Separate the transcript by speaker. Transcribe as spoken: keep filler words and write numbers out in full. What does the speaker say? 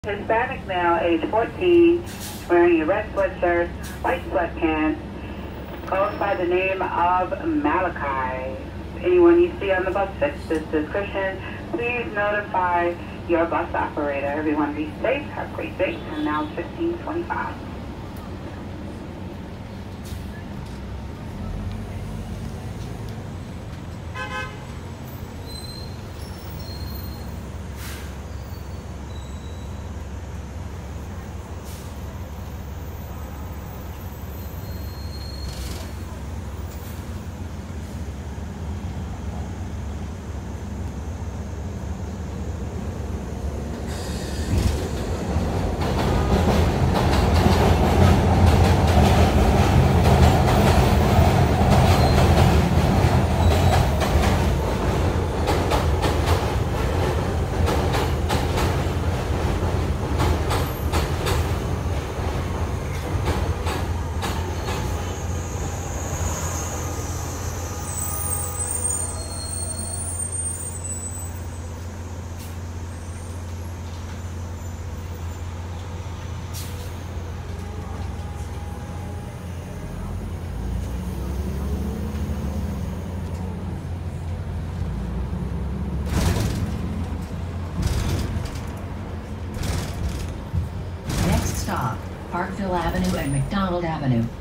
Speaker 1: Hispanic male, age fourteen, wearing a red sweatshirt, white sweatpants, goes by the name of Malachi. Anyone you see on the bus fits this description, please notify your bus operator. Everyone be safe, have a great day, and now it's fifteen twenty-five.
Speaker 2: Stop, Parkville Avenue and McDonald Avenue.